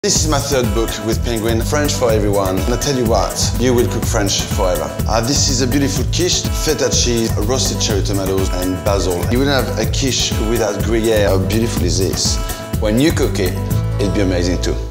This is my third book with Penguin, French for everyone. And I tell you what, you will cook French forever. This is a beautiful quiche, feta cheese, roasted cherry tomatoes and basil. You wouldn't have a quiche without Gruyere. How beautiful is this? When you cook it, it'll be amazing too.